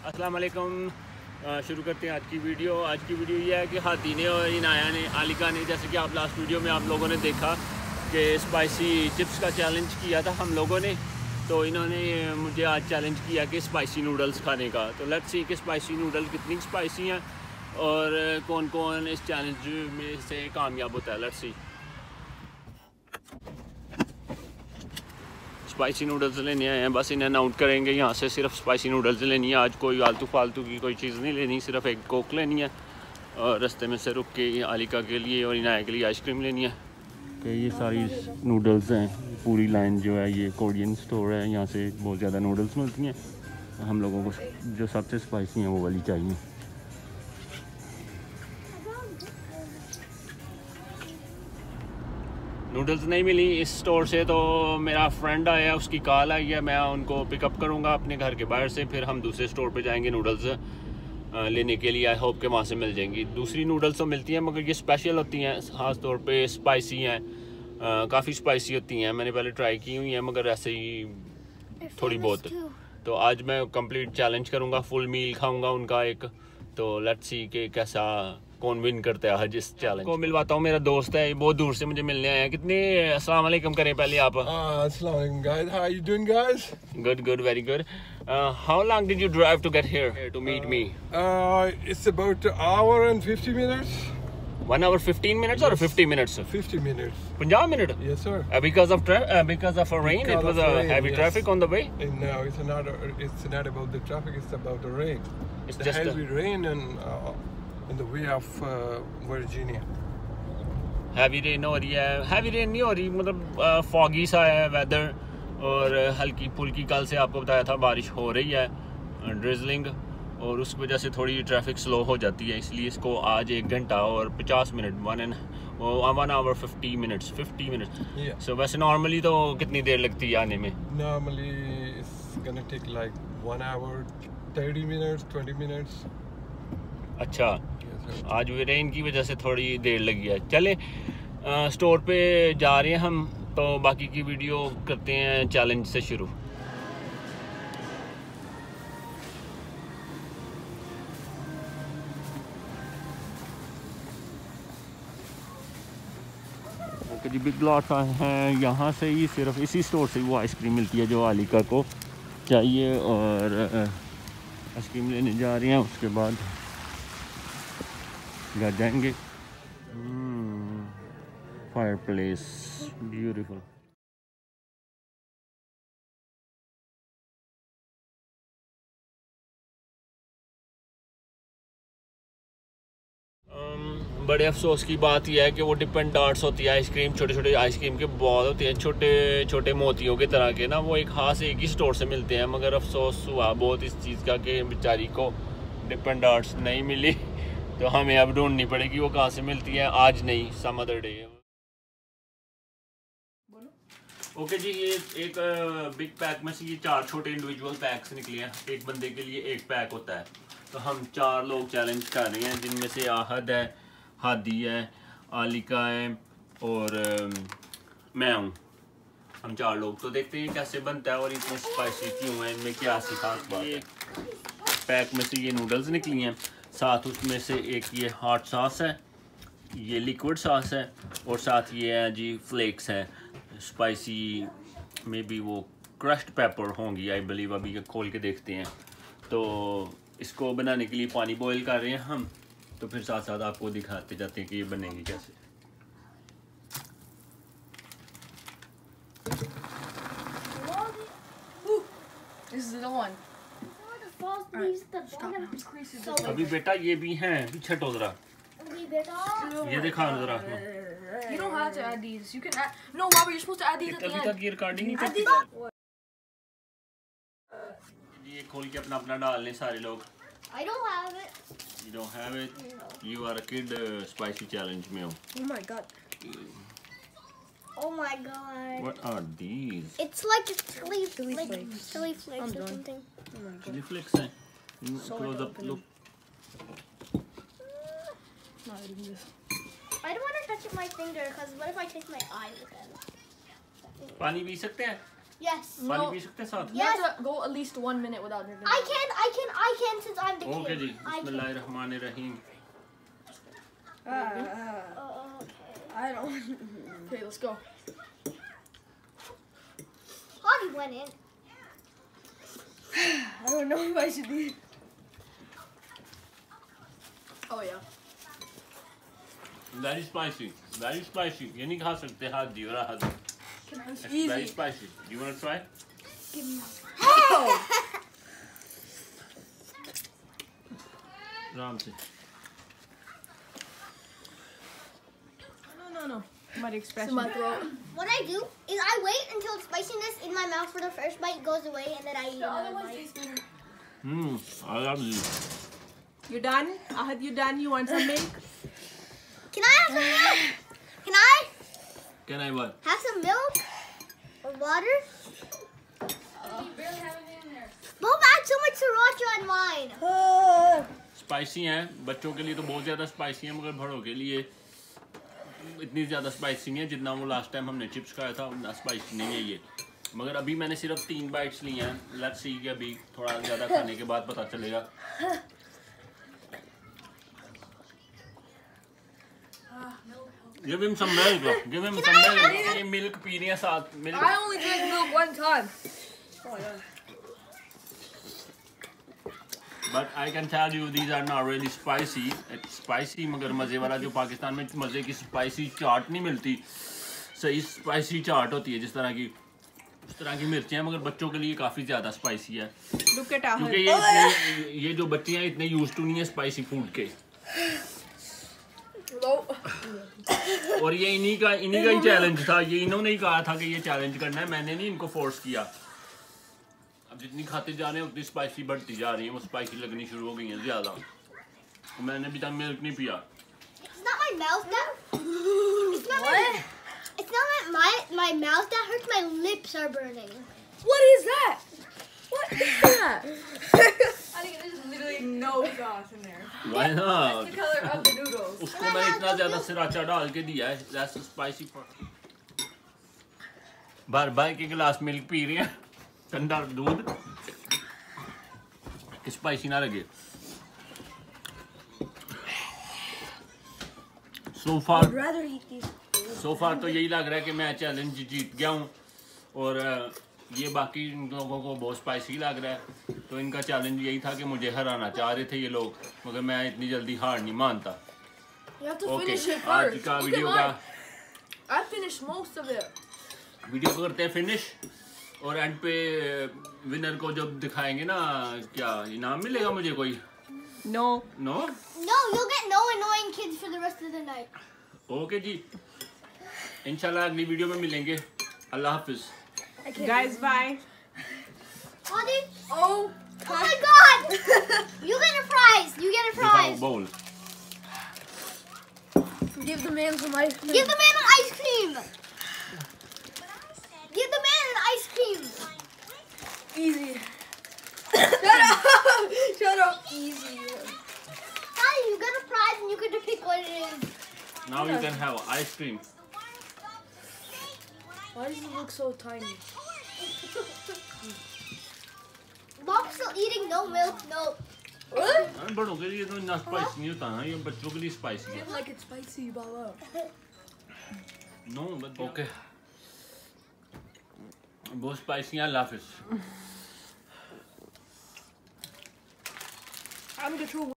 अस्सलाम वालेकुम। शुरू करते हैं आज की वीडियो। आज की वीडियो ये है कि हाथी ने और इनाया ने, आलिका ने, जैसे कि आप लास्ट वीडियो में आप लोगों ने देखा कि स्पाइसी चिप्स का चैलेंज किया था हम लोगों ने, तो इन्होंने मुझे आज चैलेंज किया कि स्पाइसी नूडल्स खाने का। तो लेट्स सी कि स्पाइसी नूडल्स कितनी स्पाइसी हैं और कौन कौन इस चैलेंज में से कामयाब होता है। Let's see. स्पाइसी नूडल्स लेने आए हैं, बस इन्हें अनाउंस करेंगे यहाँ से। सिर्फ स्पाइसी नूडल्स लेनी है आज, कोई आलतू फालतू की कोई चीज़ नहीं लेनी, सिर्फ एक कोक लेनी है और रास्ते में से रुक के आलिका के लिए और इनाया के लिए आइसक्रीम लेनी है। कि ये सारी नूडल्स हैं, पूरी लाइन जो है ये कोरियन स्टोर है, यहाँ से बहुत ज़्यादा नूडल्स मिलती हैं। हम लोगों को जो सबसे स्पाइसी हैं वो वाली चाहिए। नूडल्स नहीं मिली इस स्टोर से, तो मेरा फ्रेंड आया, उसकी कॉल आई है, मैं उनको पिकअप करूँगा अपने घर के बाहर से, फिर हम दूसरे स्टोर पे जाएंगे नूडल्स लेने के लिए। आई होप के वहाँ से मिल जाएंगी। दूसरी नूडल्स तो मिलती हैं मगर ये स्पेशल होती हैं, ख़ास तौर पे स्पाइसी हैं, काफ़ी स्पाइसी होती हैं। मैंने पहले ट्राई की हुई हैं मगर ऐसे ही थोड़ी बहुत। तो आज मैं कंप्लीट चैलेंज करूँगा, फुल मील खाऊँगा उनका एक। तो लेट्स सी कि कैसा कौन विन करता है आज इस चैलेंज को। मिलवाता हूँ, मेरा दोस्त है, बहुत दूर से मुझे मिलने आया है। कितने अस्सलाम वालेकुम करें पहले आप। अस्सलाम वालेकुम guys, how you doing guys? Good, very good. How long did you drive to get here to meet me? It's about an hour and 50 minutes. 1 hour 15 minutes or 50 minutes? 50 minutes. 50 minutes? Yes sir. Because of rain, it was heavy traffic on the way? No, it's not about the traffic, it's about the rain. It's the just heavy rain in the way of Virginia. Heavy rain हो रही है। Heavy rain नहीं हो रही, मतलब foggy सा है weather, और हल्की फुल्की कल से आपको बताया था बारिश हो रही है, ड्रिजलिंग, और उस वजह से थोड़ी ट्रैफिक स्लो हो जाती है। इसलिए इसको आज 1 घंटा और 50 minute 1 hour 50 minutes 50 minutes। So वैसे नॉर्मली तो कितनी देर लगती है आने में? Normally it's gonna take like 1 hour 30 minutes 20 minutes। अच्छा, आज रेन की वजह से थोड़ी देर लगी है। चले स्टोर पे जा रहे हैं हम, तो बाकी की वीडियो करते हैं चैलेंज से शुरू। ओके जी, बिग लॉट हैं, यहाँ से ही सिर्फ इसी स्टोर से वो आइसक्रीम मिलती है जो आलिका को चाहिए, और आइसक्रीम लेने जा रहे हैं। उसके बाद घर जाएंगे। Fireplace beautiful. बड़े अफसोस की बात यह है कि वो डिपेंड डार्ट्स होती है आइसक्रीम, छोटे छोटे आइसक्रीम के बॉल होते हैं, छोटे छोटे मोतियों के तरह के ना, वो एक खास एक ही स्टोर से मिलते हैं। मगर अफसोस हुआ बहुत इस चीज़ का कि बेचारी को डिपेंड डार्ट्स नहीं मिली, तो हमें अब ढूंढनी पड़ेगी वो कहाँ से मिलती है। आज नहीं, सम अदर डे। ओके जी, ये एक बिग पैक में से ये 4 छोटे इंडिविजुअल पैक्स निकले हैं। एक बंदे के लिए एक पैक होता है, तो हम 4 लोग चैलेंज कर रहे हैं, जिनमें से आहद है, हादी है, आलिका है और मैं हूँ। हम 4 लोग, तो देखते हैं कैसे बनता है और इतने स्पाइसी क्यों है, इनमें क्या सी खास बात है। पैक में से ये नूडल्स निकली हैं, साथ उसमें से एक ये हॉट सॉस है, ये लिक्विड सॉस है, और साथ ये है जी फ्लेक्स है स्पाइसी, मे बी वो क्रश्ड पेपर होंगी आई बिलीव। अभी खोल के देखते हैं। तो इसको बनाने के लिए पानी बॉईल कर रहे हैं हम, तो फिर साथ साथ आपको दिखाते जाते हैं कि ये बनेगी कैसे। This is the one. अभी बेटा ये भी हैं, पीछे टो जरा, ये दिखा जरा। You don't have to add these. You can add. No, Robert, you're supposed to add these at the अभी end. तक ये रिकॉर्डिंग नहीं Add करती। these. ये खोल के अपना अपना डाल लें सारे लोग। I don't have it. You don't have it? You are a kid spicy challenge में हो। Oh my god. Oh my god. What are these? It's like chili flakes. Chili flakes I'm or done. something. Oh my god. Chili flakes हैं। So Close I up, don't look। Not eating this. I don't want to touch it with my finger because what if I touch my eye with it? पानी पी सकते हैं? Yes. पानी No. P सकते हैं साथ? You have to go at least 1 minute without drinking. I can since I'm the kid. Okay जी, I can. बिस्मिल्लाहिर्रहमानिर्रहीम। Okay. I don't. Okay, let's go. Hobby went in. I don't know if I should be. Oh yeah. Very spicy, very spicy. ये नहीं खा सकते हाथ दी और हाथ। It's It's very easy. spicy. Do you want to try? Give me. Oh! आराम से। No. My It's expression. in my throat. What I do is I wait until the spiciness in my mouth for the first bite goes away, and then I eat The other another one bite. tastes better. I love this. You done? Ahad, you done? You want some milk? Can I have some milk? Can I Can I what? have some milk or water? You barely have anything in there. Mom, add so much sriracha on mine. Spicy हैं, बच्चों के लिए तो बहुत ज़्यादा spicy हैं, मगर बड़ों के लिए इतनी ज़्यादा स्पाइसी नहीं है जितना वो लास्ट टाइम हमने चिप्स खाया था, उतना स्पाइसी नहीं है ये। मगर अभी मैंने सिर्फ 3 बाइट्स ली हैं। लेट्स सी कि अभी थोड़ा ज़्यादा खाने के बाद पता चलेगा। Give him some milk. Give him some milk. ये मिल्क पी रही है साथ milk. I only drank milk 1 time. Oh yeah. But I can tell you these are not really spicy. It's spicy मगर मज़े वाला, जो पाकिस्तान में मज़े की स्पाइसी चाट नहीं मिलती, सही स्पाइसी चाट होती है जिस तरह की उस तरह की मिर्चें हैं, मगर बच्चों के लिए काफ़ी ज़्यादा स्पाइसी है Look at Ahad. क्योंकि ये जो बच्चे हैं इतने यूज टू नहीं है स्पाइसी फूड के। No. और ये इन्हीं का ही चैलेंज था, ये इन्होंने ही कहा था कि ये चैलेंज करना है, मैंने नहीं इनको फोर्स किया। अब जितनी खाते जा रहे हैं उतनी स्पाइसी बढ़ती जा रही है, वो स्पाइसी लगनी शुरू हो गई है ज़्यादा। मैंने अभी तक मिल्क नहीं पिया। It's not my mouth that. It's not my. It's not my mouth that hurts. My lips are burning. What is that? What is that? I think there's literally No sauce in there. Why not? the color of the noodles. उसको मैं इतना ज़्यादा sriracha डाल के दिया है, that's spicy for। बार बार के गिलास मिल्क पी रही है, ठंडा दूध, स्पाइसी ना लगे। So far I'd rather eat these. तो यही लग रहा है कि मैं चैलेंज जीत गया हूँ और ये बाकी लोगों को बहुत स्पाइसी लग रहा है। तो इनका चैलेंज यही था कि मुझे हराना चाह रहे थे ये लोग, मगर मैं इतनी जल्दी हार नहीं मानता। You have to okay, finish it आज first. का Look at वीडियो mine. का I finished most of it. Video को करते हैं फिनिश और एंड पे विनर को जब दिखाएंगे ना, क्या इनाम मिलेगा मुझे कोई? No. No? No, you'll get no annoying kids for the rest of the night. Okay जी, इंशाल्लाह अगली वीडियो में मिलेंगे। अल्लाह हाफिज। I can't. Guys, bye. Audie? Oh. Oh my God! You get a prize. You get a दिखाओ prize. बोल। Give the man some ice cream. Give the man an ice cream. Give the man an ice cream. Easy. Shut up. Shut up. Easy. Audie, you get a prize and you get to pick what it is. Now you can have ice cream. Why does it look so tiny? Mom's still eating no milk, no. What? बड़ों के लिए तो इतना spicy नहीं होता है, ये बच्चों के लिए स्पाइसी है। Like it's spicy, Baba. No okay, बहुत स्पाइसी है। अल्लाह हाफिज। I'm the true